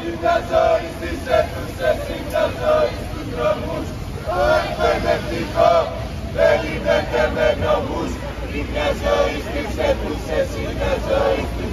μια ζωή στις αίθουσες, μια ζωή στους δρόμους. Αυτό είναι ευτυχό, δεν είναι και με νόμους. Μια ζωή στις αίθουσες, μια ζωή στους